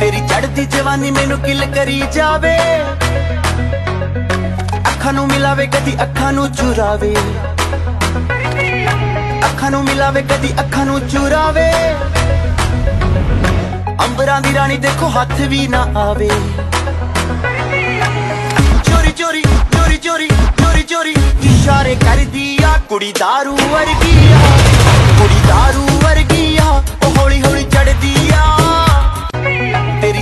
तेरी चढ़ती जवानी मैनू किल करी जावे, अखां नू मिलावे कदी अखां नू चुरावे, अखां नू मिलावे कदी अखां नू चुरावे। अंबरां दी रानी देखो हाथ भी ना आवे, चोरी चोरी चोरी चोरी चोरी चोरी इशारे कर दिया कुड़ी दारू वर्गी।